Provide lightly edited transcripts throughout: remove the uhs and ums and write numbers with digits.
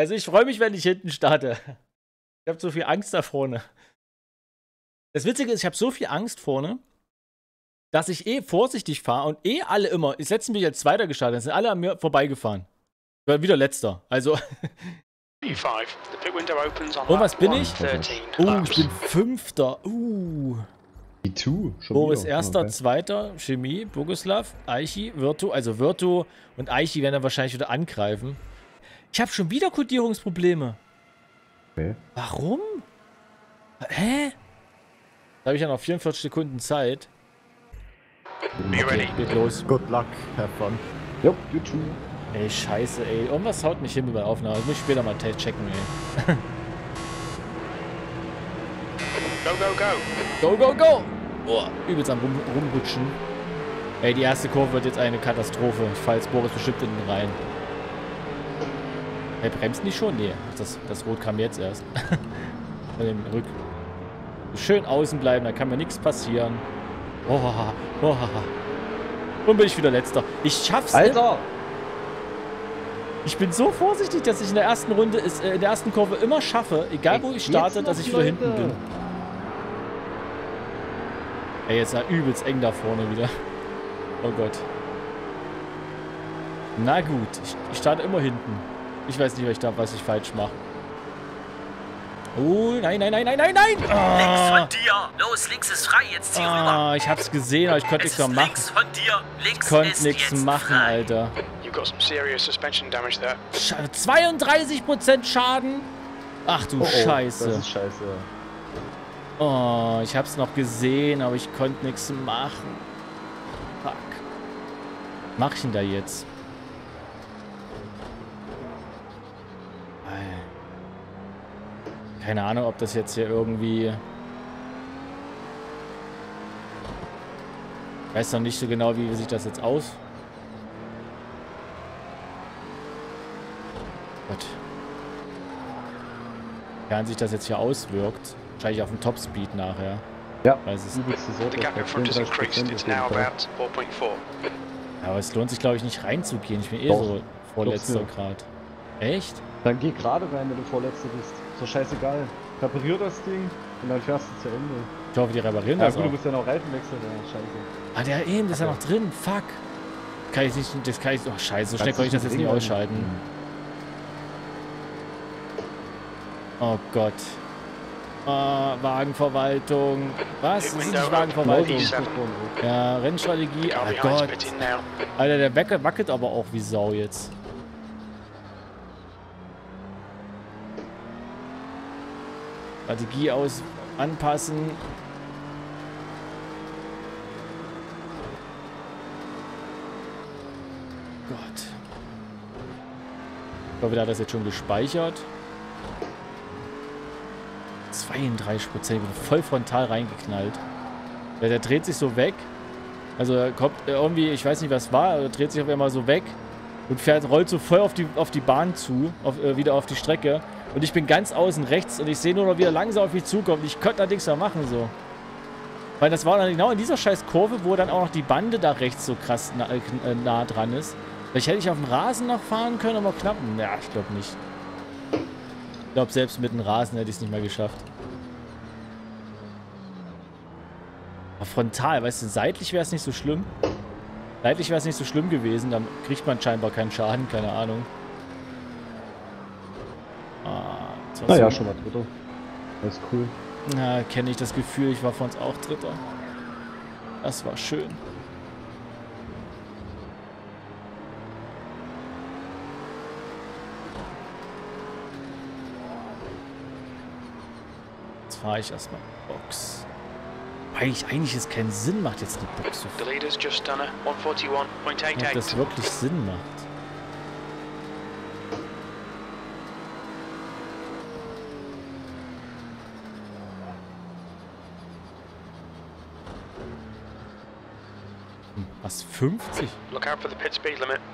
Also ich freue mich, wenn ich hinten starte. Ich habe so viel Angst da vorne. Das Witzige ist, ich habe so viel Angst vorne, dass ich vorsichtig fahre und alle immer, ich setze mich als Zweiter gestartet, sind alle an mir vorbeigefahren. Ich war wieder Letzter. Also. Und was bin ich? Ich bin Fünfter. Boris Erster, okay. Zweiter, Chemie, Boguslav, Aichi, Virtu. Also Virtu und Aichi werden dann wahrscheinlich wieder angreifen. Ich habe schon wieder Kodierungsprobleme. Okay. Warum? Hä? Da habe ich ja noch 44 Sekunden Zeit. Okay, geht los. Good luck, have fun. Jupp, you too. Ey, scheiße, ey. Irgendwas haut nicht hin mit der Aufnahme. Das muss ich später mal checken, ey. Go, go, go! Go, go, go! Oh, übelst am Rumrutschen. Ey, die erste Kurve wird jetzt eine Katastrophe. Ich falle jetzt Boris bestimmt hinten rein. Ey, bremst nicht schon? Nee, das Rot kam jetzt erst. Schön außen bleiben, da kann mir nichts passieren. Und bin ich wieder Letzter. Ich schaff's. Alter! Ich bin so vorsichtig, dass ich in der ersten Runde, in der ersten Kurve immer schaffe, egal wo ich starte, dass ich wieder hinten bin. Ey, jetzt ist übelst eng da vorne wieder. Oh Gott. Na gut, ich starte immer hinten. Ich weiß nicht, was ich falsch mache. Oh, nein, nein, nein, nein, nein, nein! Links von dir! Los, links ist frei, jetzt zieh rüber! Ich hab's gesehen, aber ich konnte nichts mehr machen. Links von dir! Links ich konnte nichts machen, frei. Alter. 32% Schaden? Ach du Scheiße. Das ist scheiße. Oh, ich hab's noch gesehen, aber ich konnte nichts machen. Fuck. Mach ich denn da jetzt? Keine Ahnung, ob das jetzt hier irgendwie... Ich weiß noch nicht so genau, wie sich das jetzt aus... Gott. Wie sich das jetzt hier auswirkt. Wahrscheinlich auf den Topspeed nachher. Ja, weiß es nicht. Ja, aber es lohnt sich, glaube ich, nicht reinzugehen. Ich bin so Vorletzter gerade. Echt? Dann geh gerade rein, wenn du Vorletzter bist. So scheißegal. Reparier das Ding und dann fährst du zu Ende. Ich hoffe, die reparieren das auch. Du musst ja noch Reifen wechseln, ja, scheiße. Ah, der eben, das ist ja noch drin. Fuck. Kann ich nicht, das kann ich... Oh, scheiße, so schnell kann ich das jetzt nicht ausschalten. Oh Gott. Wagenverwaltung. Was? Das ist nicht Wagenverwaltung. Ja, Rennstrategie. Oh Gott. Alter, der wackelt aber auch wie Sau jetzt. Strategie anpassen. Gott. Ich glaube, der hat das jetzt schon gespeichert. 32%, voll frontal reingeknallt. Der dreht sich so weg. Also er kommt irgendwie, ich weiß nicht, was war, er dreht sich auf einmal so weg und rollt so voll auf die Bahn zu, wieder auf die Strecke. Und ich bin ganz außen rechts und ich sehe nur noch, wie er langsam auf mich zukommt. Ich konnte da nichts mehr machen, so. Weil das war dann genau in dieser scheiß Kurve, wo dann auch noch die Bande da rechts so krass nah dran ist. Vielleicht hätte ich auf dem Rasen noch fahren können, aber knapp. Ja, ich glaube nicht. Ich glaube, selbst mit dem Rasen hätte ich es nicht mehr geschafft. Aber frontal, weißt du, seitlich wäre es nicht so schlimm. Seitlich wäre es nicht so schlimm gewesen, dann kriegt man scheinbar keinen Schaden, keine Ahnung. Naja, schon mal Dritter. Das ist cool. Na, kenne ich das Gefühl, ich war von uns auch Dritter. Das war schön. Jetzt fahre ich erstmal Box. Weil eigentlich es keinen Sinn macht, jetzt die Box zu fahren. Ob das wirklich Sinn macht. Was, 50? Look out for the pit speed limit.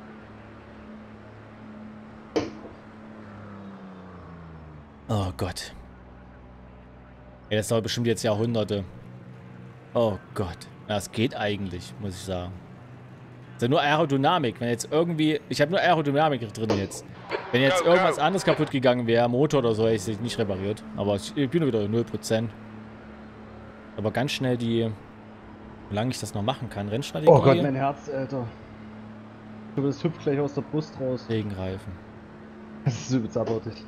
Oh Gott. Ey, das dauert bestimmt jetzt Jahrhunderte. Oh Gott. Das geht eigentlich, muss ich sagen. Ist ja nur Aerodynamik. Wenn jetzt irgendwie... Ich habe nur Aerodynamik drin jetzt. Wenn jetzt irgendwas anderes kaputt gegangen wäre, Motor oder so, hätte ich es nicht repariert. Aber ich bin wieder 0%. Aber ganz schnell die... Wie lange ich das noch machen kann. Rennstrategie. Oh Gott, mein Herz, Alter. Das hüpft gleich aus der Brust raus. Regenreifen. Das ist übelst abartig.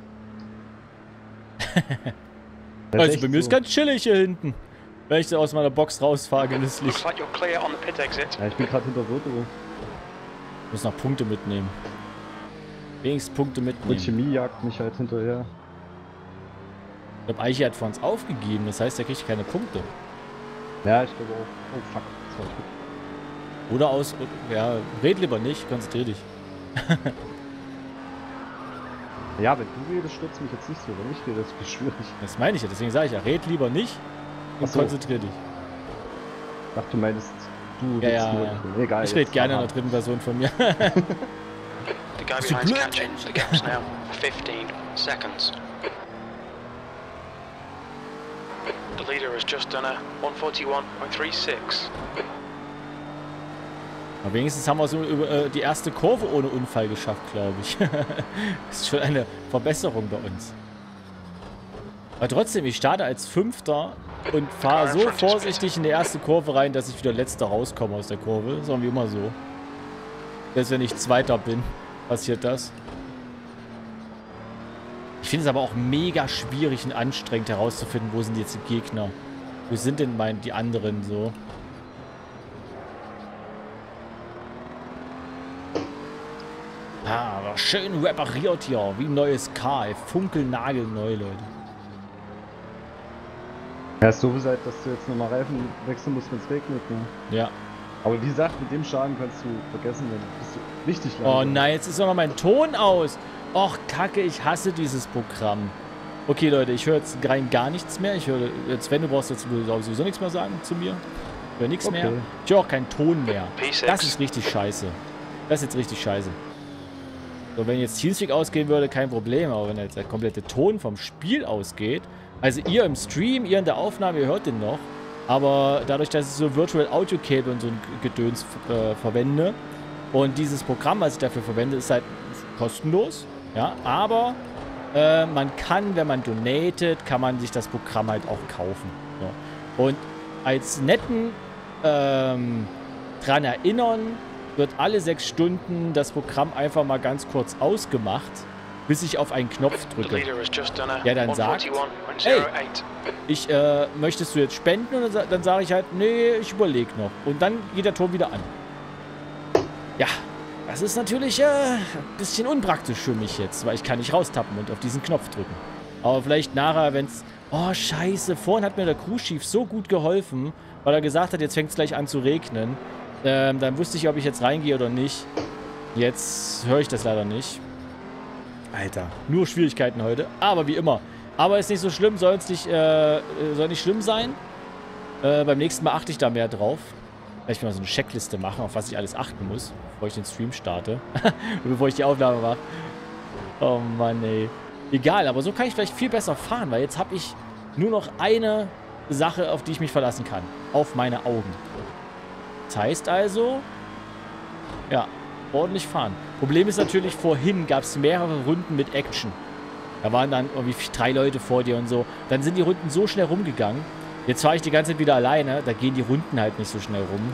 Also bei mir ist ganz chillig hier hinten. Wenn ich da aus meiner Box rausfahre, genüsslich. Looks like you're clear on the pit exit. Ja, ich bin gerade hinter Virtu. Ich muss noch Punkte mitnehmen. Wenigstens Punkte Und mitnehmen. Chemie jagt mich halt hinterher. Ich glaube, Eichi hat vor uns aufgegeben. Das heißt, er kriegt keine Punkte. Ja, ich glaube auch. Oh fuck, das war gut. Oder aus... Ja, red lieber nicht. Konzentrier dich. Ja, wenn du redest, stürzt mich jetzt nicht so. Wenn ich rede, ist es schwierig. Das meine ich ja. Deswegen sage ich ja, red lieber nicht. Und Ach so. konzentrier dich. Ich dachte, du meinst, du Ja, redest ja. nur. Egal. Ich rede jetzt gerne in aber. der dritten Person von mir. The guy Bist du behind's blöd, catching. The gap's now 15 seconds. The leader has just done a 141.36. Aber wenigstens haben wir so die erste Kurve ohne Unfall geschafft, glaube ich. Das ist schon eine Verbesserung bei uns. Aber trotzdem, ich starte als Fünfter und fahre so vorsichtig in die erste Kurve rein, dass ich wieder Letzter rauskomme aus der Kurve. Das ist irgendwie immer so. Selbst wenn ich Zweiter bin, passiert das. Ich finde es aber auch mega schwierig und anstrengend herauszufinden, wo sind jetzt die Gegner. Wo sind denn die anderen so? Ah, aber schön repariert hier, wie ein neues Car, funkelnagelneu, Leute. Ja, ist so gesagt, dass du jetzt nochmal Reifen wechseln musst, wenn es regnet, ne? Ja. Aber wie gesagt, mit dem Schaden kannst du vergessen, dann bist du richtig Oh langsam. nein, jetzt ist auch noch mein Ton aus. Och, Kacke, ich hasse dieses Programm. Okay, Leute, ich höre jetzt rein gar nichts mehr. Ich höre jetzt, wenn du brauchst jetzt sowieso nichts mehr sagen zu mir. Ich höre nichts mehr. Ich höre auch keinen Ton mehr. P6. Das ist richtig scheiße. Das ist jetzt richtig scheiße. So, wenn jetzt Teamspeak ausgehen würde, kein Problem. Aber wenn jetzt der komplette Ton vom Spiel ausgeht, also ihr im Stream, ihr in der Aufnahme, ihr hört den noch. Aber dadurch, dass ich so Virtual Audio Cable und so ein Gedöns verwende und dieses Programm, was ich dafür verwende, ist halt kostenlos. Ja, aber man kann, wenn man donatet, kann man sich das Programm halt auch kaufen. So. Und als netten dran erinnern, wird alle 6 Stunden das Programm einfach mal ganz kurz ausgemacht, bis ich auf einen Knopf The drücke. leader has just done a Der dann sagt, 141.08. möchtest du jetzt spenden? Und dann sage ich halt, nee, ich überlege noch. Und dann geht der Ton wieder an. Ja, das ist natürlich ein bisschen unpraktisch für mich jetzt, weil ich kann nicht raustappen und auf diesen Knopf drücken. Aber vielleicht nachher, wenn es... Oh, scheiße, vorhin hat mir der Crew Chief so gut geholfen, weil er gesagt hat, jetzt fängt es gleich an zu regnen. Dann wusste ich, ob ich jetzt reingehe oder nicht. Jetzt höre ich das leider nicht. Alter, nur Schwierigkeiten heute. Aber wie immer. Aber ist nicht so schlimm, soll nicht schlimm sein. Beim nächsten Mal achte ich da mehr drauf. Vielleicht mal so eine Checkliste machen, auf was ich alles achten muss, bevor ich den Stream starte. Und bevor ich die Aufnahme mache. Oh Mann, ey. Egal, aber so kann ich vielleicht viel besser fahren, weil jetzt habe ich nur noch eine Sache, auf die ich mich verlassen kann. Auf meine Augen. Das heißt also, ja, ordentlich fahren. Problem ist natürlich, vorhin gab es mehrere Runden mit Action. Da waren dann irgendwie 3 Leute vor dir und so. Dann sind die Runden so schnell rumgegangen. Jetzt fahre ich die ganze Zeit wieder alleine. Da gehen die Runden halt nicht so schnell rum.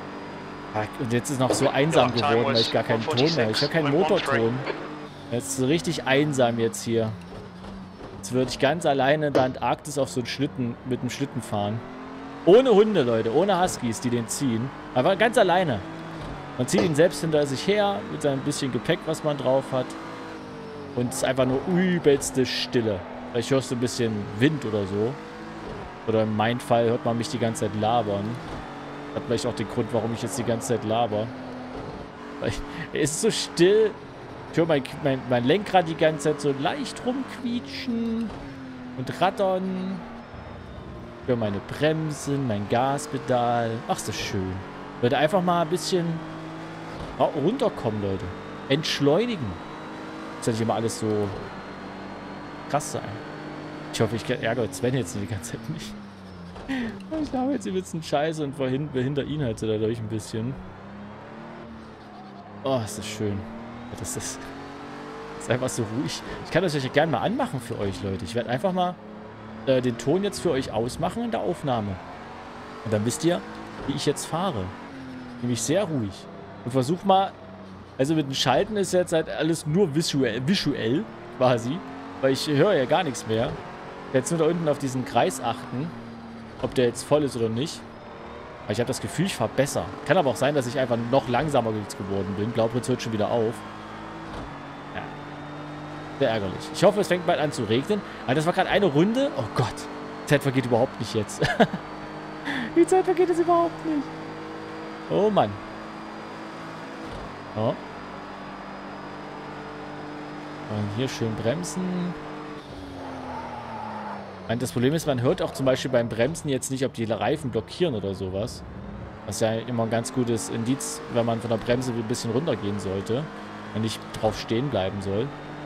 Und jetzt ist noch so einsam geworden, weil ich gar keinen Ton mehr habe. Ich habe keinen Motorton. Jetzt ist so richtig einsam jetzt hier. Jetzt würde ich ganz alleine in der Antarktis auf so einen Schlitten, mit einem Schlitten fahren. Ohne Hunde, Leute. Ohne Huskies, die den ziehen. Aber ganz alleine. Man zieht ihn selbst hinter sich her, mit seinem bisschen Gepäck, was man drauf hat. Und es ist einfach nur übelste Stille. Vielleicht hörst du ein bisschen Wind oder so. Oder in meinem Fall hört man mich die ganze Zeit labern. Hat vielleicht auch den Grund, warum ich jetzt die ganze Zeit laber. Weil es ist so still. Ich höre mein Lenkrad die ganze Zeit so leicht rumquietschen und rattern. Ich höre meine Bremsen, mein Gaspedal. Ach, ist das schön. Leute, einfach mal ein bisschen runterkommen, Leute. Entschleunigen. Das soll nicht immer alles so krass sein. Ich hoffe, ich ärgere Sven jetzt die ganze Zeit nicht. Ich glaube jetzt ein bisschen Scheiße und behindere ihn halt so dadurch ein bisschen. Oh, ist das schön. Das ist einfach so ruhig. Ich kann das euch ja gerne mal anmachen für euch, Leute. Ich werde einfach mal den Ton jetzt für euch ausmachen in der Aufnahme. Und dann wisst ihr, wie ich jetzt fahre. Nämlich sehr ruhig. Und versuch mal, also mit dem Schalten ist jetzt halt alles nur visuell quasi, weil ich höre ja gar nichts mehr. Jetzt nur da unten auf diesen Kreis achten, ob der jetzt voll ist oder nicht. Aber ich habe das Gefühl, ich fahre besser. Kann aber auch sein, dass ich einfach noch langsamer geworden bin. Blaupritz hört schon wieder auf. Ja. Sehr ärgerlich. Ich hoffe, es fängt bald an zu regnen. Aber das war gerade eine Runde. Oh Gott. Die Zeit vergeht überhaupt nicht jetzt. Die Zeit vergeht jetzt überhaupt nicht. Oh Mann. Oh. Und hier schön bremsen. Das Problem ist, man hört auch zum Beispiel beim Bremsen jetzt nicht, ob die Reifen blockieren oder sowas. Das ist ja immer ein ganz gutes Indiz, wenn man von der Bremse ein bisschen runtergehen sollte und nicht drauf stehen bleiben soll.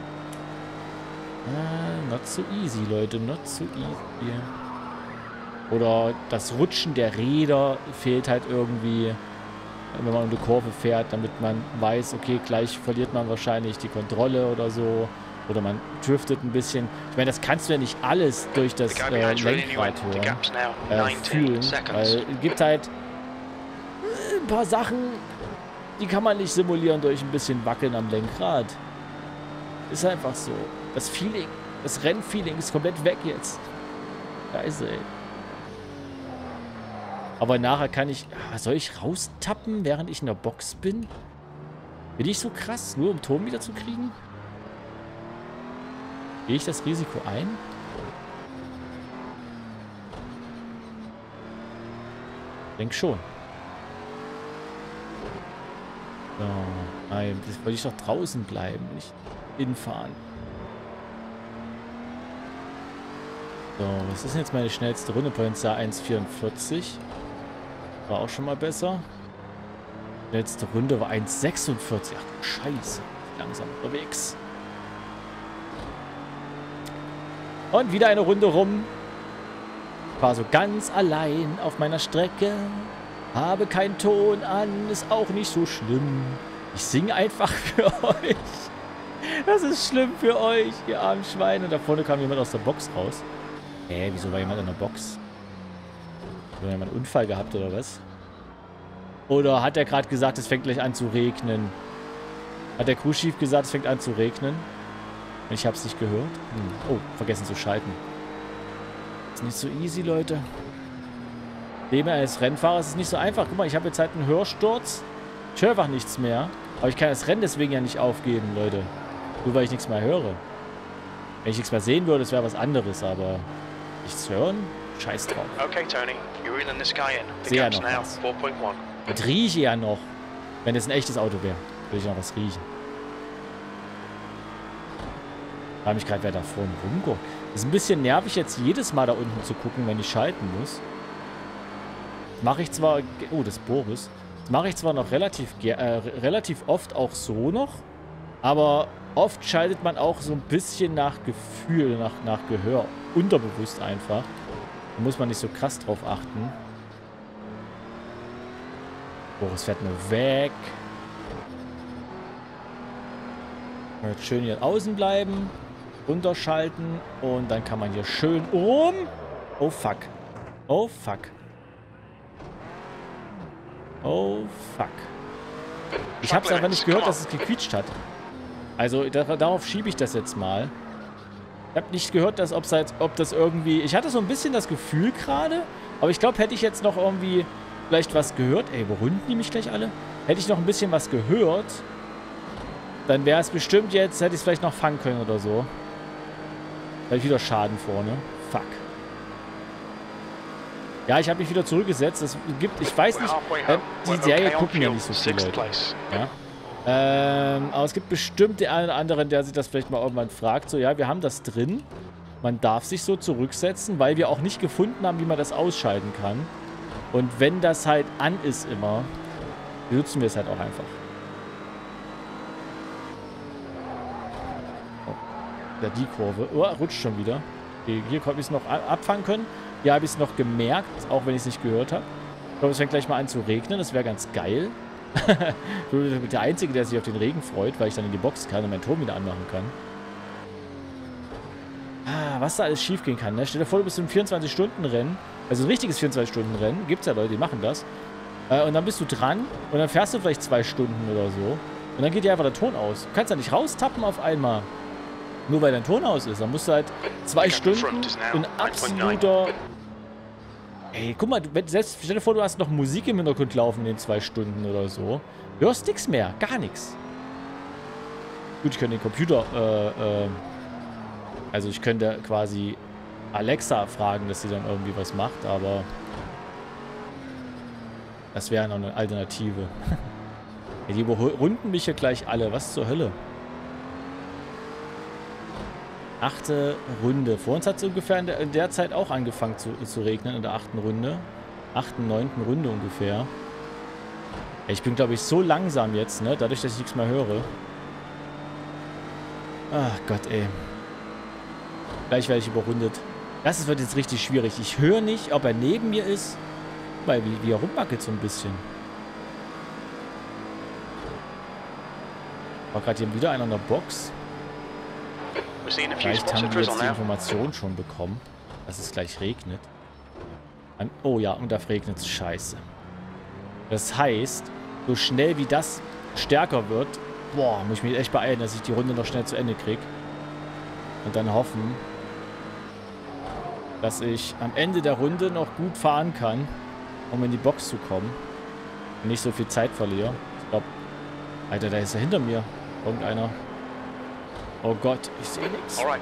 Not so easy, Leute. Not so easy. Oder das Rutschen der Räder fehlt halt irgendwie, wenn man um die Kurve fährt, damit man weiß, okay, gleich verliert man wahrscheinlich die Kontrolle oder so. Oder man driftet ein bisschen. Ich meine, das kannst du ja nicht alles durch das Lenkrad fühlen. Weil es gibt halt ein paar Sachen, die kann man nicht simulieren durch ein bisschen Wackeln am Lenkrad. Ist einfach so. Das Feeling, das Rennfeeling ist komplett weg jetzt. Scheiße, ey. Aber nachher kann ich... Soll ich raustappen, während ich in der Box bin? Bin ich so krass, nur um Ton wieder zu kriegen? Gehe ich das Risiko ein? Ich denke schon. So, nein, das wollte ich doch draußen bleiben, nicht hinfahren. So, was ist denn jetzt meine schnellste Runde? Potenzial 1,44. War auch schon mal besser. Letzte Runde war 1,46. Ach, scheiße. Langsam unterwegs. Und wieder eine Runde rum. War so ganz allein auf meiner Strecke. Habe keinen Ton an, ist auch nicht so schlimm. Ich singe einfach für euch. Das ist schlimm für euch, ihr armen Schweine. Da vorne kam jemand aus der Box raus. Wieso war jemand in der Box? Hat jemand einen Unfall gehabt oder was? Oder hat er gerade gesagt, es fängt gleich an zu regnen? Hat der Crewchief gesagt, es fängt an zu regnen? Ich habe es nicht gehört. Oh, vergessen zu schalten. Ist nicht so easy, Leute. Leben als Rennfahrer ist nicht so einfach. Guck mal, ich habe jetzt halt einen Hörsturz. Ich höre einfach nichts mehr. Aber ich kann das Rennen deswegen ja nicht aufgeben, Leute. Nur weil ich nichts mehr höre. Wenn ich nichts mehr sehen würde, das wäre was anderes, aber nichts hören? Scheiß drauf. Okay, Tony, you're in the sky in. The Sehe ja gap's noch now was. 4.1. Und rieche ja noch. Wenn es ein echtes Auto wäre, würde ich noch was riechen. Ich frage mich gerade, wer da vorne rumguckt. Ist ein bisschen nervig, jetzt jedes Mal da unten zu gucken, wenn ich schalten muss. Mache ich zwar... Oh, das ist Boris. Das mache ich zwar noch relativ oft auch so noch. Aber oft schaltet man auch so ein bisschen nach Gefühl, nach Gehör. Unterbewusst einfach. Da muss man nicht so krass drauf achten. Boris fährt nur weg. Jetzt schön hier außen bleiben. Runterschalten. Und dann kann man hier schön um. Oh, fuck. Oh, fuck. Oh, fuck. Ich habe es aber nicht gehört, dass es gequietscht hat. Also, darauf schiebe ich das jetzt mal. Ich habe nicht gehört, dass ob das irgendwie... Ich hatte so ein bisschen das Gefühl gerade, aber ich glaube, hätte ich jetzt noch irgendwie vielleicht was gehört... Ey, überrunden die mich gleich alle? Hätte ich noch ein bisschen was gehört, dann wäre es bestimmt jetzt... Hätte ich es vielleicht noch fangen können oder so. Da habe ich wieder Schaden vorne. Fuck. Ja, ich habe mich wieder zurückgesetzt. Es gibt... Ich weiß nicht... die Serie gucken ja nicht so viele Leute. Ja. Aber es gibt bestimmt den einen oder anderen, der sich das vielleicht mal irgendwann fragt. So, ja, wir haben das drin. Man darf sich so zurücksetzen, weil wir auch nicht gefunden haben, wie man das ausschalten kann. Und wenn das halt an ist immer, benutzen wir es halt auch einfach. Oh, da die Kurve. Oh, rutscht schon wieder. Okay, hier habe ich es noch abfangen können. Hier habe ich es noch gemerkt, auch wenn ich es nicht gehört habe. Ich glaube, es fängt gleich mal an zu regnen. Das wäre ganz geil. Du bist der Einzige, der sich auf den Regen freut, weil ich dann in die Box kann und meinen Turm wieder anmachen kann. Ah, was da alles schief gehen kann, ne? Stell dir vor, du bist im 24-Stunden-Rennen. Also ein richtiges 24-Stunden-Rennen. Gibt's ja Leute, die machen das. Und dann bist du dran und dann fährst du vielleicht 2 Stunden oder so. Und dann geht dir einfach der Ton aus. Du kannst ja nicht raustappen auf einmal. Nur weil dein Ton aus ist. Dann musst du halt 2 Stunden in absoluter... Ey, guck mal, selbst stell dir vor, du hast noch Musik im Hintergrund laufen in den 2 Stunden oder so. Du hörst nichts mehr. Gar nichts. Gut, ich könnte den Computer... also ich könnte quasi Alexa fragen, dass sie dann irgendwie was macht, aber... Das wäre noch eine Alternative. Ja, die überrunden mich hier gleich alle. Was zur Hölle? 8. Runde. Vor uns hat es ungefähr in der Zeit auch angefangen zu regnen, in der 8. Runde. 8., 9. Runde ungefähr. Ja, ich bin, glaube ich, so langsam jetzt, ne? Dadurch, dass ich nichts mehr höre. Ach Gott, ey. Gleich werde ich überrundet. Das wird jetzt richtig schwierig. Ich höre nicht, ob er neben mir ist. Weil wie er rumwackelt so ein bisschen. War gerade hier wieder einer in der Box. Vielleicht haben wir jetzt die Information schon bekommen, dass es gleich regnet. Oh ja, und da regnet es scheiße. Das heißt, so schnell wie das stärker wird, boah, muss ich mich echt beeilen, dass ich die Runde noch schnell zu Ende kriege. Und dann hoffen, dass ich am Ende der Runde noch gut fahren kann, um in die Box zu kommen. Und nicht so viel Zeit verliere. Ich glaube, Alter, da ist er hinter mir. Irgendeiner. Oh Gott, ich sehe nichts. Noch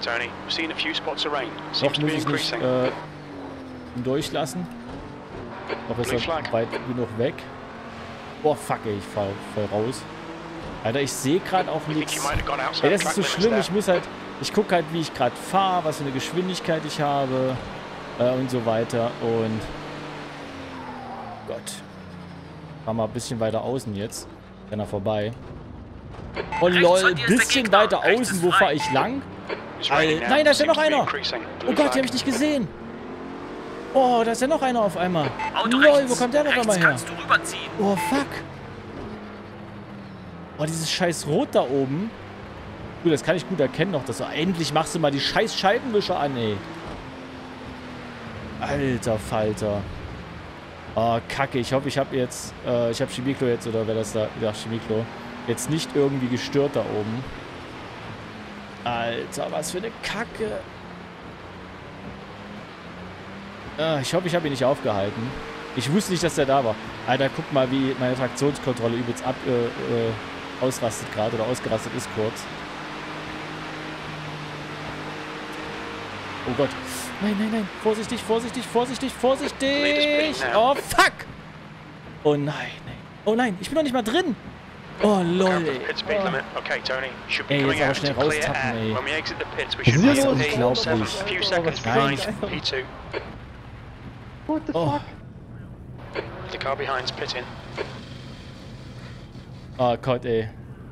muss ich nicht ihn durchlassen. Noch ist er weit genug weg. Boah, fuck, ey, ich fall voll raus. Alter, ich sehe gerade auch nichts. Ey, das ist so schlimm. Ich muss halt... Ich gucke halt, wie ich gerade fahre, was für eine Geschwindigkeit ich habe. Und so weiter. Und... Gott. Fahr mal ein bisschen weiter außen jetzt. Dann er vorbei. Oh lol, ein bisschen weiter außen. Wo fahre ich lang? Nein, da ist ja noch einer. Oh Gott, die habe ich nicht gesehen. Oh, da ist ja noch einer auf einmal. Lol, wo kommt der noch einmal her? Oh, fuck. Oh, dieses scheiß Rot da oben. Gut, das kann ich gut erkennen noch. Dass endlich machst du mal die scheiß Scheibenwischer an, ey. Alter Falter. Oh, kacke. Ich hoffe, ich habe jetzt... ich habe Chemiklo jetzt, oder wer das da... Ja, Chemiklo. Jetzt nicht irgendwie gestört da oben. Alter, was für eine Kacke. Ich hoffe, ich habe ihn nicht aufgehalten. Ich wusste nicht, dass der da war. Alter, guck mal, wie meine Traktionskontrolle übelst ausrastet gerade oder ausgerastet ist kurz. Oh Gott. Nein, nein, nein. Vorsichtig, vorsichtig, vorsichtig, vorsichtig. Oh, fuck. Oh nein, nein. Oh nein, ich bin noch nicht mal drin. Oh, lol, ey. Ey, jetzt aber schnell raustappen, ey. Das ist unglaublich. Nein, What the fuck? The car behind's pitting. Oh Gott, ey.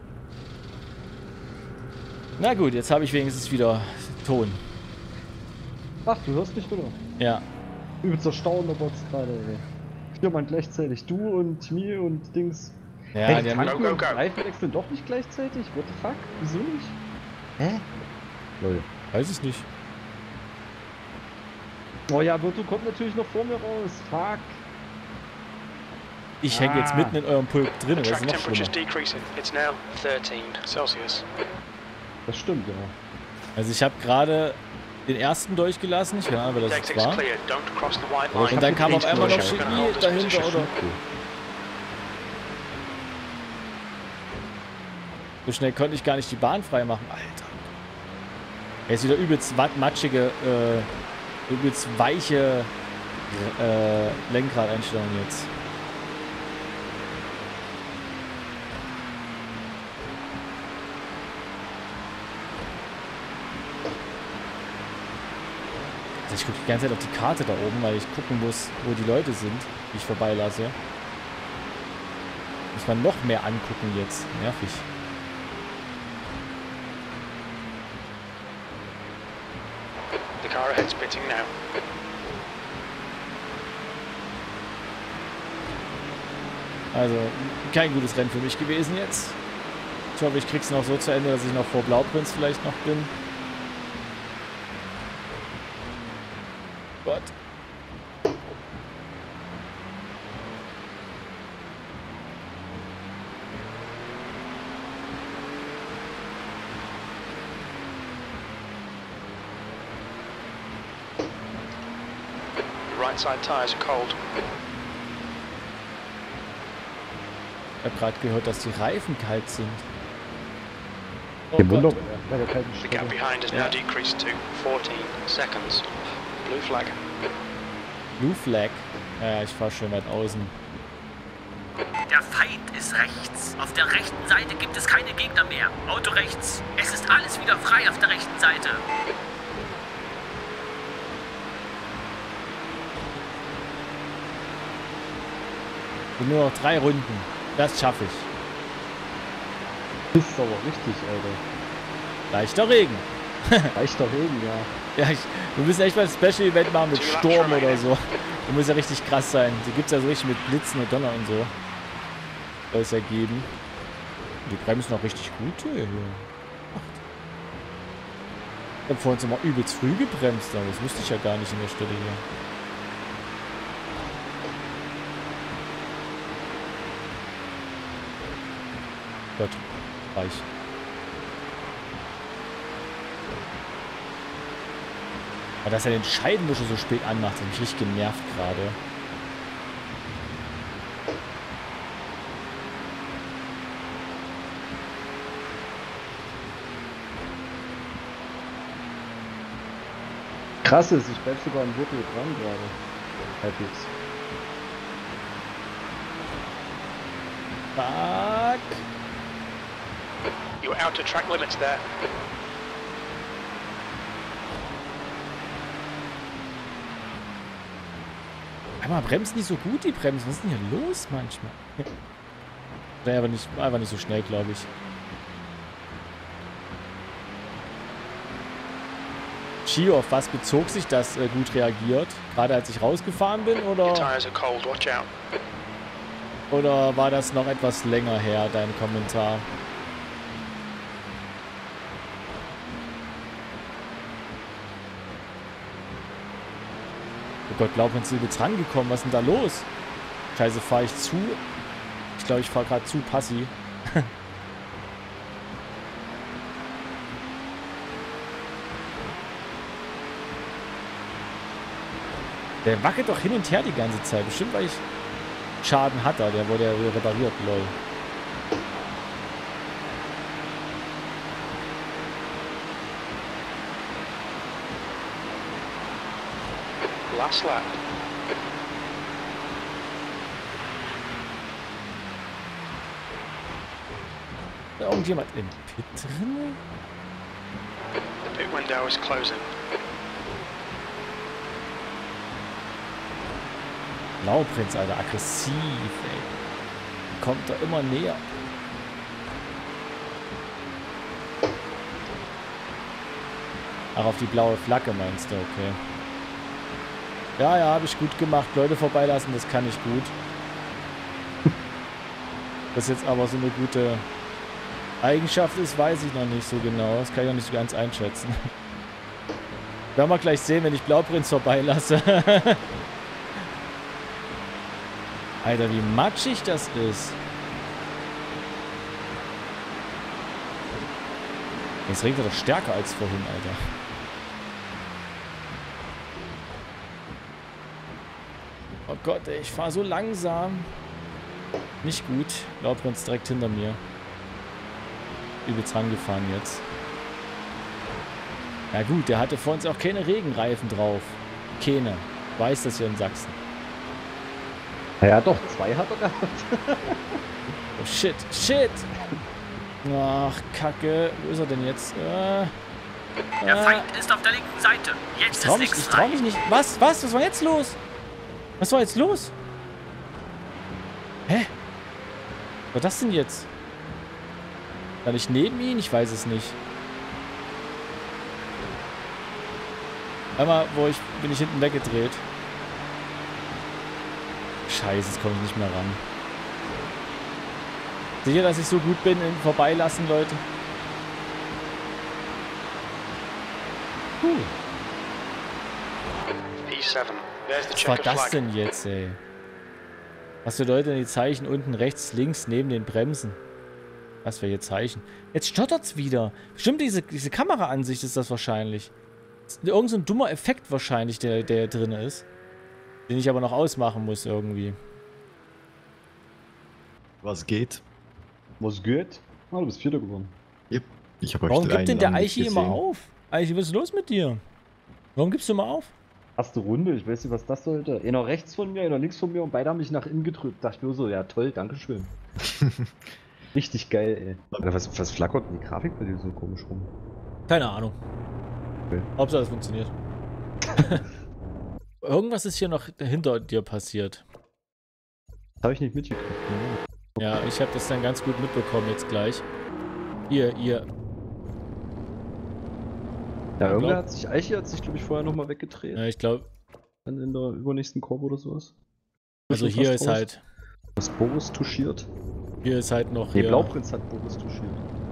Na gut, jetzt habe ich wenigstens wieder Ton. Ach, du hörst mich wieder? Ja. Übelster Stau in der Box gerade, ey. 4 Mann gleichzeitig. Du und mir und Dings. Ja, hey, die haben... Reifen wechseln doch nicht gleichzeitig? What the fuck? Wieso nicht? Hä? Lol. Weiß ich nicht. Oh ja, Virtu kommt natürlich noch vor mir raus. Fuck. Ich hänge jetzt mitten in eurem Pulk drin, das ist noch schlimmer. Das stimmt, ja. Also ich habe gerade den ersten durchgelassen, ich keine Ahnung, wer das jetzt war. Und dann kam auf einmal noch Chemie dahinter, oder? So schnell konnte ich gar nicht die Bahn frei machen. Alter. Jetzt wieder übelst matschige, übelst weiche Lenkradeinstellung jetzt. Also ich gucke die ganze Zeit auf die Karte da oben, weil ich gucken muss, wo die Leute sind, die ich vorbeilasse. Muss man noch mehr angucken jetzt. Nervig. The car ahead's pitting now. Also, kein gutes Rennen für mich gewesen jetzt. Ich hoffe, ich krieg's noch so zu Ende, dass ich noch vor Blauprinz vielleicht noch bin. Gott. Right side tyres are cold. Ich habe gerade gehört, dass die Reifen kalt sind. Oh Kein Wunder, Gott. bei der kalten The gap Strecke. behind has now decreased to 14 seconds. Blue flag. Blue Flag. Ja, ich fahre schön weit außen. Der Feind ist rechts. Auf der rechten Seite gibt es keine Gegner mehr. Auto rechts. Es ist alles wieder frei auf der rechten Seite. Und nur noch 3 Runden. Das schaffe ich. Ist aber richtig, Alter. Leichter Regen. Leichter Regen, ja. Ja, wir müssen echt mal ein Special-Event machen mit Sturm oder so. Das muss ja richtig krass sein. Die gibt es ja so richtig mit Blitzen und Donner und so. Soll es ja geben. Die bremsen auch richtig gut hier. Ich habe vorhin immer übelst früh gebremst, aber das wusste ich ja gar nicht in der Stelle hier. Gott, reich. Aber dass er den Scheibenwischer so spät anmacht, hat mich richtig genervt gerade. Krass ist, ich bleib sogar im Gürtel dran gerade. Halbwegs. Fuck. You're out to track limits there. Aber bremst nicht so gut, die Bremsen. Was ist denn hier los manchmal? War einfach nicht so schnell, glaube ich. Gio, auf was bezog sich das gut reagiert? Gerade als ich rausgefahren bin, Your oder tyres are cold, watch out. war das noch etwas länger her, dein Kommentar? Oh Gott, Blauprinz ist jetzt rangekommen. Was ist denn da los? Scheiße, fahre ich zu? Ich glaube, ich fahre gerade zu passiv. Der wackelt doch hin und her die ganze Zeit. Bestimmt, weil ich Schaden hatte. Der wurde ja wieder repariert, lol. Last lap. Ist da irgendjemand im Pit drin? The pit window is closing. Blauprinz, Alter, aggressiv, ey. Kommt da immer näher. Ach, auf die blaue Flagge meinst du, okay. Ja, ja, habe ich gut gemacht. Leute vorbeilassen, das kann ich gut. Das jetzt aber so eine gute Eigenschaft ist, weiß ich noch nicht so genau. Das kann ich noch nicht so ganz einschätzen. Werden wir gleich sehen, wenn ich Blauprinz vorbeilasse. Alter, wie matschig das ist. Jetzt regnet er doch stärker als vorhin, Alter. Oh Gott, ey, ich fahre so langsam. Nicht gut. Blauprinz direkt hinter mir. Übelst rangefahren jetzt. Ja gut, der hatte vor uns auch keine Regenreifen drauf. Keine. Weiß das hier in Sachsen. Ja doch, 2 hat er gehabt. Oh shit, shit! Ach, Kacke. Wo ist er denn jetzt? Der Feind ist auf der linken Seite. Jetzt ist links Ich frei. trau mich nicht. Was? Was war jetzt los? Was war jetzt los? Hä? Was war das denn jetzt? War ich neben ihn? Ich weiß es nicht. Einmal, bin ich hinten weggedreht. Scheiße, jetzt komme ich nicht mehr ran. Sicher, dass ich so gut bin im Vorbeilassen, Leute? P7. There's the Was war checkered das flag. denn jetzt, ey? Was bedeutet denn die Zeichen unten rechts, links, neben den Bremsen? Was für hier Zeichen? Jetzt stottert's wieder. Bestimmt diese Kameraansicht ist das wahrscheinlich. Das ist irgend so ein dummer Effekt wahrscheinlich, der drin ist. Den ich aber noch ausmachen muss irgendwie. Was geht? Was geht? Ah, du bist Vierter geworden. Yep. Ich habe euch Warum drei gibt denn der lang nicht Eichi immer gesehen. auf? Eichi, was ist los mit dir? Warum gibst du immer auf? Erste Runde, ich weiß nicht, was das sollte. Einer rechts von mir, einer links von mir und beide haben mich nach innen gedrückt. Dachte ich mir so, ja toll, dankeschön. Richtig geil, ey. Alter, was flackert denn die Grafik bei dir so komisch rum? Keine Ahnung. Okay. Hauptsache es funktioniert. Irgendwas ist hier noch hinter dir passiert. Das habe ich nicht mitgekriegt. Ne? Ja, ich habe das dann ganz gut mitbekommen jetzt gleich. Ihr. Ja, irgendwer hat sich, Eichi hat sich, glaube ich, vorher nochmal weggedreht. Ja, ich glaube, Dann in der übernächsten Kurve oder sowas. also Schon hier fast ist raus. halt, Was Boris touchiert. noch Nee, hier. Blauprinz hat Boris touchiert.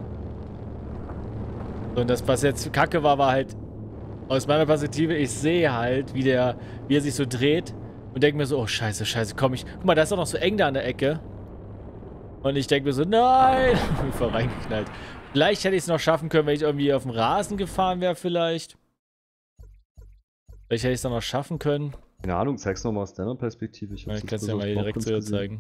Und das, was jetzt kacke war, war halt, aus meiner Perspektive, ich sehe halt, wie er sich so dreht und denke mir so, oh scheiße, komm ich. Guck mal, da ist doch noch so eng da an der Ecke. Und ich denke mir so, nein! Ich bin voll reingeknallt. Vielleicht hätte ich es noch schaffen können, wenn ich irgendwie auf dem Rasen gefahren wäre, vielleicht. Vielleicht hätte ich es dann noch schaffen können. Keine Ahnung, zeig's nochmal aus deiner Perspektive. Ich Ich kann es ja mal direkt zu dir zeigen.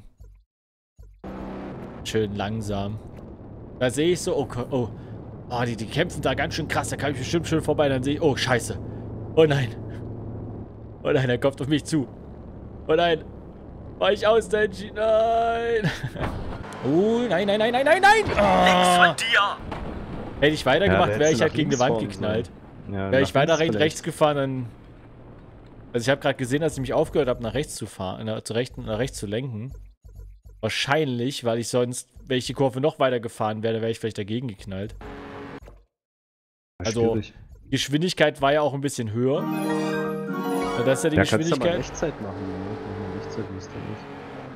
Schön langsam. Da sehe ich so, oh, die kämpfen da ganz schön krass, da kann ich bestimmt schön vorbei. Dann sehe ich, oh scheiße. Oh nein. Oh nein, er kommt auf mich zu. Oh nein. Weich aus, Denji, nein. Oh, nein. Links Ah. von dir! Hätte ich weitergemacht, Ja, wäre ich hättest du halt nach gegen die links Wand fahren geknallt. Ja, Wäre ich weiter vielleicht. rechts gefahren, dann... Also ich habe gerade gesehen, dass ich mich aufgehört habe, nach rechts zu fahren, nach rechts zu lenken. Wahrscheinlich, weil ich sonst, wenn ich die Kurve noch weiter gefahren wäre, wäre ich vielleicht dagegen geknallt. Also, Schwierig. Geschwindigkeit war ja auch ein bisschen höher. Und das ist ja die Ja, kannst du ja mal Geschwindigkeit. Echtzeit machen, ne? Mach mal Echtzeit, wie es dann ist.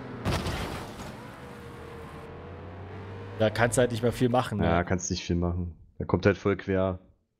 Da kannst du halt nicht mehr viel machen. Ne? Ja, kannst nicht viel machen. Der kommt halt voll quer.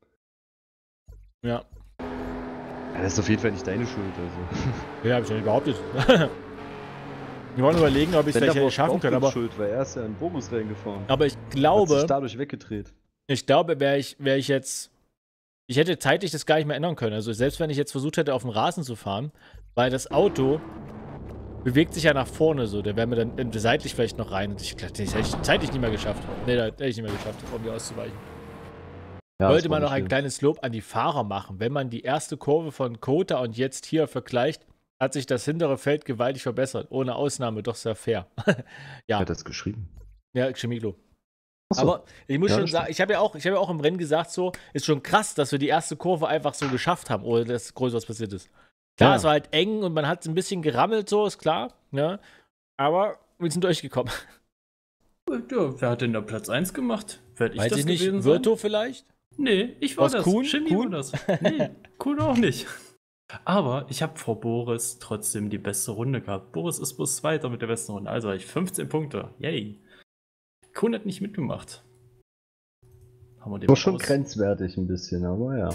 Ja. Ja, das ist auf jeden Fall nicht deine Schuld, also. Ja, hab ich ja nicht behauptet. Wir wollen überlegen, ob ich es vielleicht hätte schaffen können, aber... Schuld, weil er ist ja in Bogus reingefahren. Aber ich Hat glaube... sich dadurch weggedreht. Ich glaube, wäre ich jetzt... Ich hätte zeitlich das gar nicht mehr ändern können. Also selbst wenn ich jetzt versucht hätte, auf dem Rasen zu fahren, weil das Auto bewegt sich ja nach vorne so. Der wäre mir dann seitlich vielleicht noch rein. Und ich glaube, das hätte ich zeitlich nicht mehr geschafft. Nee, da hätte ich nicht mehr geschafft, um mir auszuweichen. Ja, Sollte das man war noch ein nicht kleines Lob an die Fahrer machen. Wenn man die erste Kurve von Kota und jetzt hier vergleicht, hat sich das hintere Feld gewaltig verbessert. Ohne Ausnahme, doch sehr fair. schlimm. Ja, Wer hat das geschrieben? ja, Chemiglo. Achso. Aber ich muss Ja, schon das sagen, ich habe ja auch im Rennen gesagt, so, ist schon krass, dass wir die erste Kurve einfach so geschafft haben, ohne dass groß was passiert ist. Klar, Ja. es war halt eng und man hat ein bisschen gerammelt, so, ist klar, ne? Aber wir sind durchgekommen. Ja, wer hat denn da Platz 1 gemacht? Werd Weiß das ich nicht, gewesen Virtu vielleicht? sein? Nee, ich war Was, das. Kuhn? Chemie Kuhn? war das. Nee, Kuhn auch nicht. Aber ich habe vor Boris trotzdem die beste Runde gehabt. Boris ist bloß Zweiter mit der besten Runde. Also habe ich 15 Punkte. Yay. Kuhn hat nicht mitgemacht. Haben wir den War schon raus. grenzwertig ein bisschen, aber ja.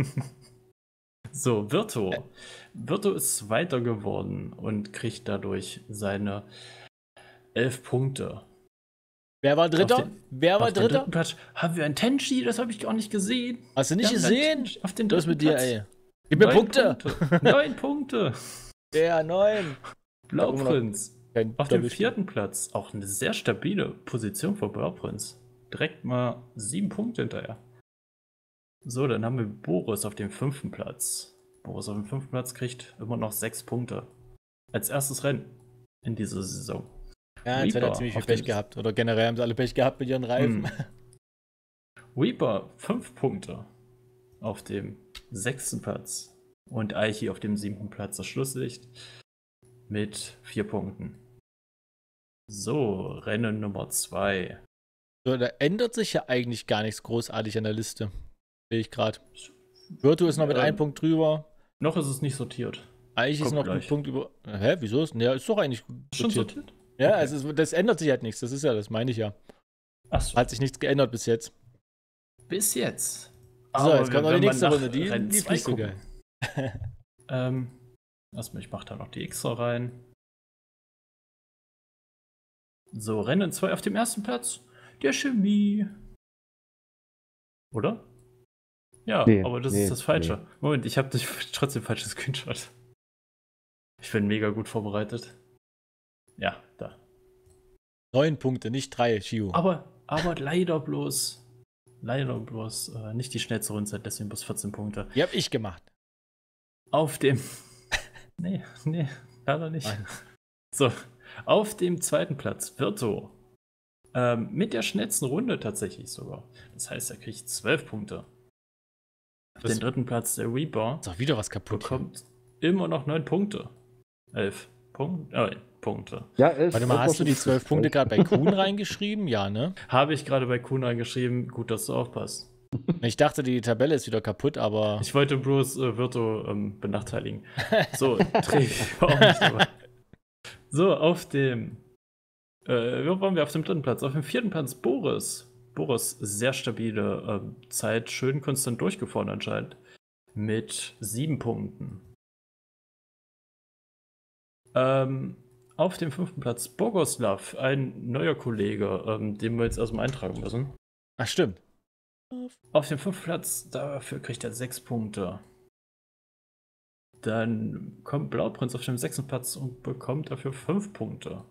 So, Virtu. Virtu ist Zweiter geworden und kriegt dadurch seine 11 Punkte. Wer war Dritter? Auf den- Wer war Auf dem Dritter? dritten Platz haben wir einen Tenchi, das habe ich gar nicht gesehen. Hast du nicht Wir haben einen gesehen? Tenchi auf den Das mit dritten dir, Platz. ey. Gib mir 9 Punkte. 9 Punkte. Ja, 9. Blauprinz. Kein Auf dem Doppelspiel. 4. Platz. Auch eine sehr stabile Position für Blauprinz. Direkt mal 7 Punkte hinterher. So, dann haben wir Boris auf dem 5. Platz. Boris auf dem 5. Platz kriegt immer noch 6 Punkte. Als erstes Rennen in dieser Saison. Ja, jetzt hat er Reaper ziemlich viel auf Pech dem- gehabt. Oder generell haben sie alle Pech gehabt mit ihren Reifen. Reaper 5 Punkte auf dem 6. Platz. Und Eichi auf dem 7. Platz, das Schlusslicht, mit 4 Punkten. So, Rennen Nummer 2. So, da ändert sich ja eigentlich gar nichts großartig an der Liste. Sehe ich gerade. Virtu ist noch mit einem Punkt drüber. Noch ist es nicht sortiert. Eigentlich ist Kommt noch gleich. ein Punkt über. Hä, wieso ist? Ja, ist doch eigentlich Schon sortiert. sortiert? Ja, also das ändert sich halt nichts. Das ist ja, das meine ich ja. Achso. Hat sich nichts geändert bis jetzt. Bis jetzt. So, jetzt kommt noch die wenn man nächste nach Runde. Die Rennen lief 2 nicht so gucken. geil. Erstmal, ich mache da noch die Xer rein. So, Rennen 2 auf dem ersten Platz. Der Chemie. Oder? Ja, Nee, aber das nee, ist das Falsche. Moment, ich habe trotzdem falsches Screenshot. Ich bin mega gut vorbereitet. Ja, da. 9 Punkte, nicht 3, Shio. Aber leider bloß nicht die schnellste Rundzeit, deswegen bloß 14 Punkte. Die hab ich gemacht. Auf dem. nee, leider nicht. Nein. So, auf dem zweiten Platz Virto. Mit der schnellsten Runde tatsächlich sogar. Das heißt, er kriegt 12 Punkte. Auf den dritten Platz der Reaper. Ist doch wieder was kaputt. Bekommt immer noch 9 Punkte. 11 Punkte. Ja, 11. Warte mal, hast du die 12 Punkte gerade bei Kuhn reingeschrieben? Ja, ne? Habe ich gerade bei Kuhn reingeschrieben. Gut, dass du aufpasst. Ich dachte, die Tabelle ist wieder kaputt, aber. Ich wollte bloß Virto benachteiligen. So, Trevi war auch nicht dabei. So, auf dem. Wo waren wir auf dem dritten Platz? Auf dem vierten Platz Boris. Boris, sehr stabile Zeit, schön konstant durchgefahren anscheinend. Mit 7 Punkten. Auf dem fünften Platz Bogoslav, ein neuer Kollege, den wir jetzt erstmal eintragen müssen. Ach, stimmt. Auf dem fünften Platz, dafür kriegt er 6 Punkte. Dann kommt Blauprinz auf dem sechsten Platz und bekommt dafür 5 Punkte.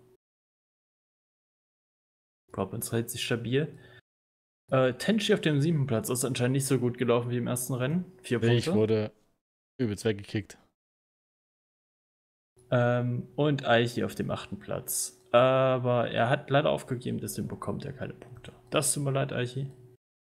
Blauprinz hält sich stabil. Tenchi auf dem 7. Platz ist anscheinend nicht so gut gelaufen wie im ersten Rennen. 4 Punkte. Ich wurde übelst weggekickt. Und Aichi auf dem 8. Platz. Aber er hat leider aufgegeben, deswegen bekommt er keine Punkte. Das tut mir leid, Aichi.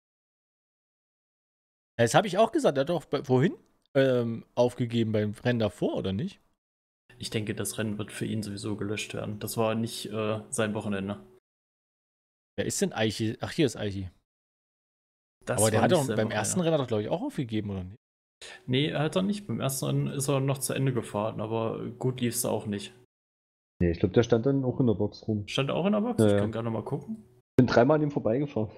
Das habe ich auch gesagt. Er hat doch vorhin aufgegeben beim Rennen davor, oder nicht? Ich denke, das Rennen wird für ihn sowieso gelöscht werden. Das war nicht sein Wochenende. Wer ist denn Aichi? Ach, hier ist Aichi. Das Aber der war hat nicht doch sein beim Wochenende. ersten Rennen, glaube ich, auch aufgegeben, oder nicht? Nee, hat er nicht. Beim ersten Rennen ist er noch zu Ende gefahren, aber gut lief es auch nicht. Nee, ich glaube, der stand dann auch in der Box rum. Stand er auch in der Box? Ja, Ich ja. kann gerne mal gucken. Ich bin 3-mal an ihm vorbeigefahren.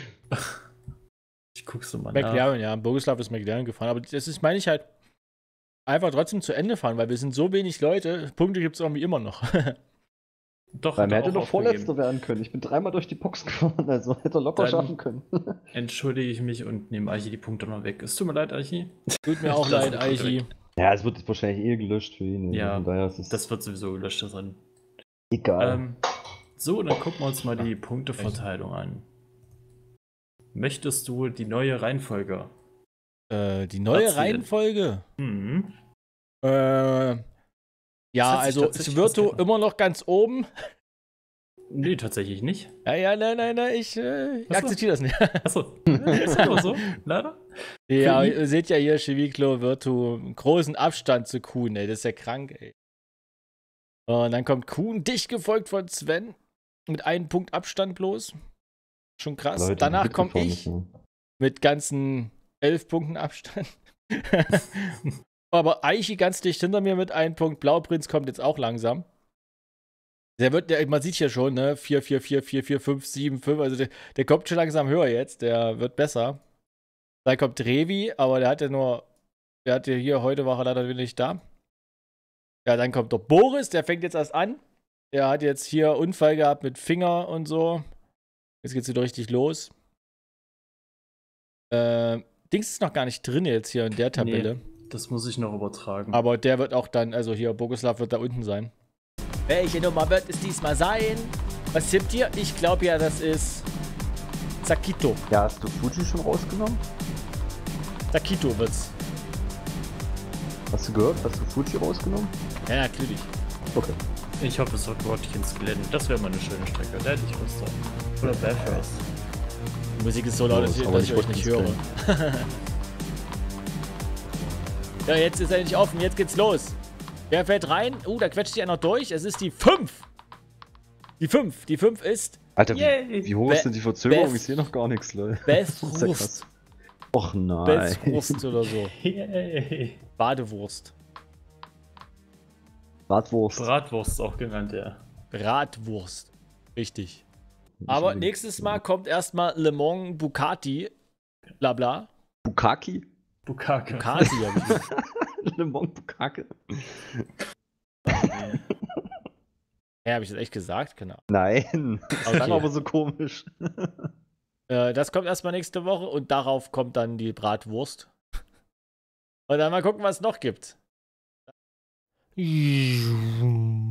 Ich guck's so mal nach. McLaren, ja. Boguslav ist McLaren gefahren. Aber das ist, meine ich halt, einfach trotzdem zu Ende fahren, weil wir sind so wenig Leute. Punkte gibt es irgendwie immer noch. Doch, Weil hat er er hätte auch doch aufgegeben. Vorletzter werden können. Ich bin 3-mal durch die Box gefahren, also hätte er locker Dann- schaffen können. Entschuldige ich mich und nehme Aichi die Punkte noch weg. Es tut mir leid, Aichi. Tut mir auch Das leid, sind Aichi. Punkte Ja, es wird wahrscheinlich eh gelöscht für ihn. Ja, von daher ist es Das wird sowieso gelöscht, das Rennen. egal. So, dann gucken wir uns mal die Punkteverteilung an. Möchtest du die neue Reihenfolge? Die neue Erzählen. Reihenfolge. Mhm. Ja, hat sich also tatsächlich ist Virtu was geändert. immer noch ganz oben. Nee, tatsächlich nicht. Ja, nein, ich Ach so. akzeptiere das nicht. Achso, ist aber so, leider. Ja, Für ihr seht ja hier, Chiviclo, Virtu, einen großen Abstand zu Kuhn, ey, das ist ja krank, ey. Und dann kommt Kuhn, dicht gefolgt von Sven, mit 1 Punkt Abstand bloß. Schon krass. Leute, die Danach komme mitgefahren ich sind. mit ganzen 11 Punkten Abstand. Aber Aichi ganz dicht hinter mir mit 1 Punkt. Blauprinz kommt jetzt auch langsam. Man sieht ja schon, ne? 4, 4, 4, 4, 4, 5, 7, 5. Also der kommt schon langsam höher jetzt. Der wird besser. Dann kommt Revi, aber der hatte hier, heute war er leider wieder nicht da. Ja, dann kommt der Boris, der fängt jetzt erst an. Der hat jetzt hier Unfall gehabt mit Finger und so. Jetzt geht's wieder richtig los. Dings ist noch gar nicht drin jetzt hier in der Tabelle. Nee, das muss ich noch übertragen. Aber der wird auch dann, also hier, Boguslav wird da unten sein. Welche Nummer wird es diesmal sein? Was tippt ihr? Ich glaube ja, das ist Zakito. Ja, hast du Fuji schon rausgenommen? Zakito wird's. Hast du gehört? Hast du Fuji rausgenommen? Ja, natürlich. Okay. Ich hoffe, es wird Watkins Glen. Das wäre mal eine schöne Strecke. Da hätte ich Lust drauf. Oder Bathurst. Die Musik ist so laut, dass aber ich euch nicht höre. Ja, jetzt ist er endlich offen. Jetzt geht's los. Wer fällt rein? Da quetscht sich einer durch. Es ist die 5. Die 5. Die 5 ist Alter, Yay. wie hoch ist denn die Verzögerung? Beth- Ich sehe noch gar nichts, Leute. Beth Das ist ja Wurst. krass. Och nein. Beth Wurst oder so. Yay. Badewurst. Bratwurst. Bratwurst auch genannt, ja. Bratwurst. Richtig. Aber nächstes Mal kommt erstmal Le Mans Bugatti. Blabla. Bukaki? Bukake. Bugatti, hab ich gesagt. Le Mans Bukake? Ja, habe ich das echt gesagt? Genau. Nein. Das Okay. klang aber so komisch. Das kommt erstmal nächste Woche und darauf kommt dann die Bratwurst. Und dann mal gucken, was es noch gibt.